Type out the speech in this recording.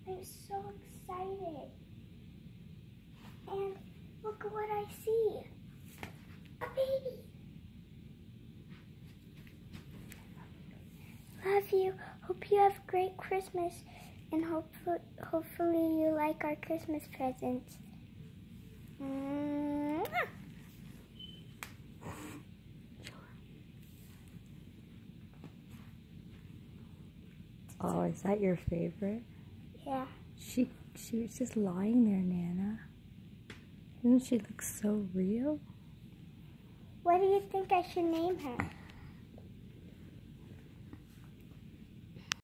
I'm so excited. And look at what I see. A baby. Love you. Hope you have a great Christmas. And hopefully you like our Christmas presents. Mwah. Oh, is that your favorite? Yeah. She was just lying there, Nana. Doesn't she look so real? What do you think I should name her?